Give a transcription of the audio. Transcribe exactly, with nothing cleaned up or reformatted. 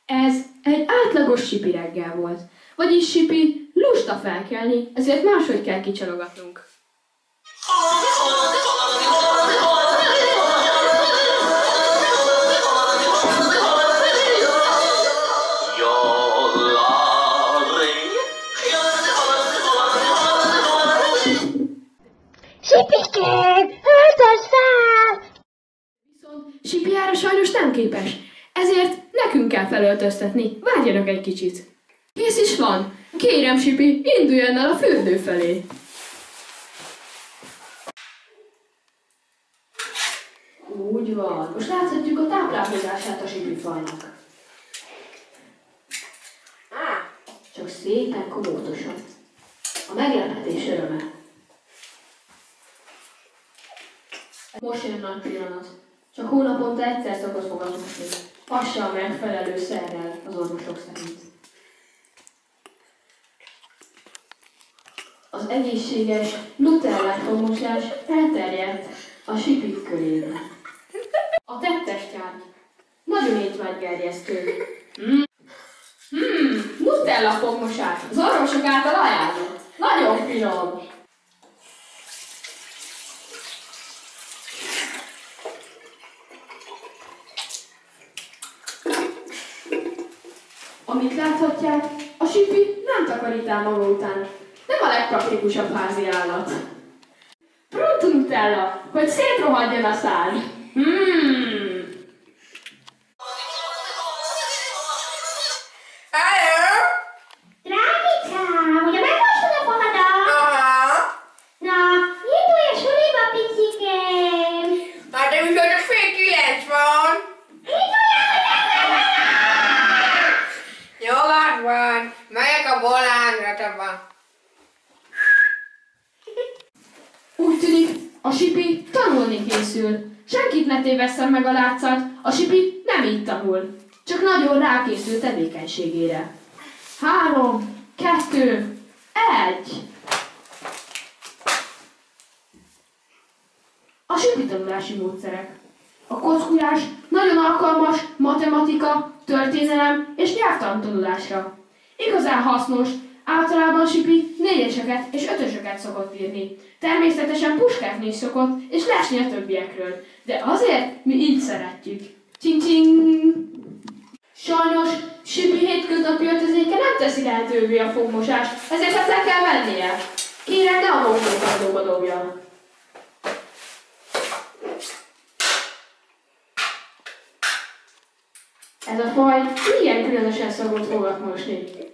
Ez egy átlagos Sipi reggel volt. Vagyis Sipi lusta felkelni, ezért máshogy kell kicsalogatnunk. Sipikém, öltöz fel! Viszont Sipi erre sajnos nem képes, ezért nekünk kell felöltöztetni, várjanak egy kicsit. Kész is van, kérem Sipi, induljon el a fürdő felé. Úgy van, most láthatjuk a táplálkozását a Sipi fajnak. Á, csak szépen komótosan. A meglepetés öröme. Most jön nagy pillanat. Csak hónaponta egyszer szokott fogadmosni. Az sem megfelelő szerrel az orvosok szerint. Az egészséges nutellás fogmosás elterjedt a Sipik körében. A tettes tárgy nagyon étvágygerjesztő. Hmm. Hmm, nutella fogmosás, az orvosok által ajánlott. Nagyon finom. Amit láthatják, a Sipi nem takarít el maga után. Nem a legpraktikusabb házi állat. Pronto Nutella, hogy szétrohadjon a szál. Hmm. Hello! Drágicám, ugye megmosod a fogadat? Aha. Na, indulj a suliba, picikém! Hát de úgy, hogy a fél kilenc van. Induljál, hogy nem! Nyugodt van, megyek a bolánzatba. Úgy tűnik, a Sipi tanulni készül. Senkit ne tévesszem meg a látszat, a Sipi nem így tanul. Csak nagyon rákészül tevékenységére. Három, kettő, egy. A Sipi tanulási módszerek. A kockulás nagyon alkalmas matematika, történelem és nyelvtantanulásra. Igazán hasznos, általában Sipi négyeseket és ötösöket szokott írni. Természetesen puskázni is szokott és lesni a többiekről. De azért mi így szeretjük. Csing-csing! Sajnos Sipi hétköznapi öltözéke nem teszi lehetővé a fogmosást, ezért ezt le kell vennie. Kérem, ne a mosdókardóba dobja. Ez a faj ilyen különösen szokott fogat mosni.